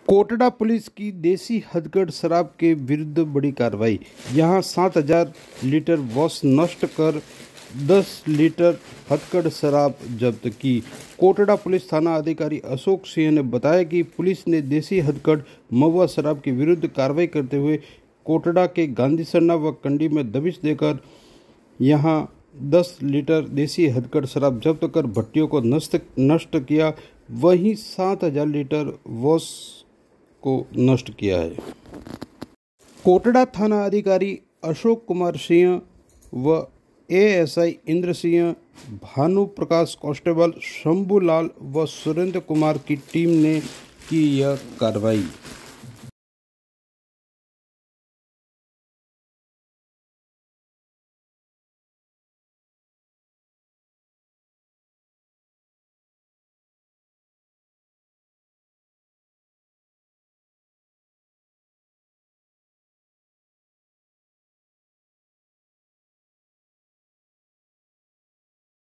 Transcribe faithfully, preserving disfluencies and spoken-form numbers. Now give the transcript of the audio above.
Kotra police की देसी हथकढ़ शराब के विरुद्ध बड़ी कार्रवाई। यहां सात हजार लीटर वॉश नष्ट कर दस लीटर हथकढ़ शराब जब्त की। कोटड़ा पुलिस थाना अधिकारी अशोक सिंह ने बताया कि पुलिस ने देसी हथकढ़ महुआ शराब के विरुद्ध कार्रवाई करते हुए कोटड़ा के गांधी सरना व कंडी में दबिश देकर यहां दस लीटर देसी हथकढ़ शराब जब्त कर भट्टियों को नष्ट नष्ट किया। वहीं सात हजार लीटर वॉश को नष्ट किया है। कोटड़ा थाना अधिकारी अशोक कुमार सिंह व एएसआई इंद्र सिंह, भानु प्रकाश कांस्टेबल शंभू लाल व सुरेंद्र कुमार की टीम ने की यह कार्रवाई।